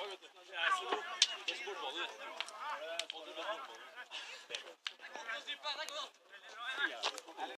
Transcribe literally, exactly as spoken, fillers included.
vet du. Jeg er så god. Det er så bortballer. Og du ble bortballer.